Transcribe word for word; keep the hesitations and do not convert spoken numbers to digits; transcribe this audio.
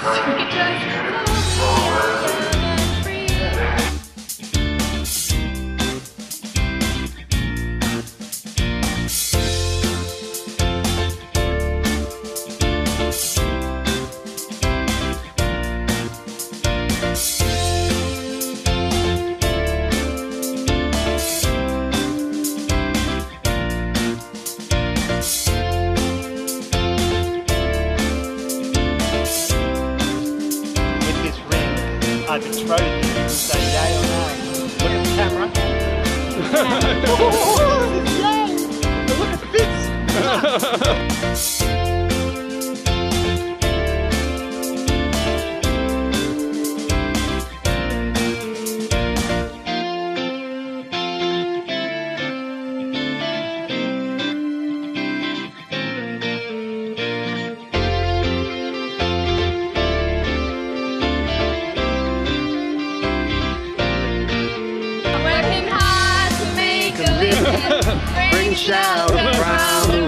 I betrothed you, say yay or nay. Look at the camera. Oh, it's yay! Look at this! Bring shout around.